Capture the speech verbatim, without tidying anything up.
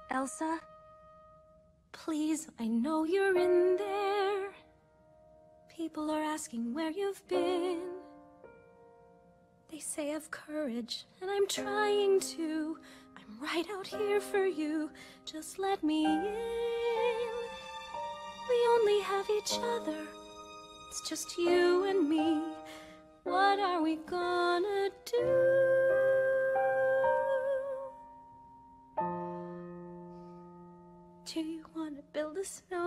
Elsa? Please, I know you're in there. People are asking where you've been. They say have courage, and I'm trying to. I'm right out here for you. Just let me in. We only have each other. It's just you and me. What are we gonna do? Do you want to build a snow?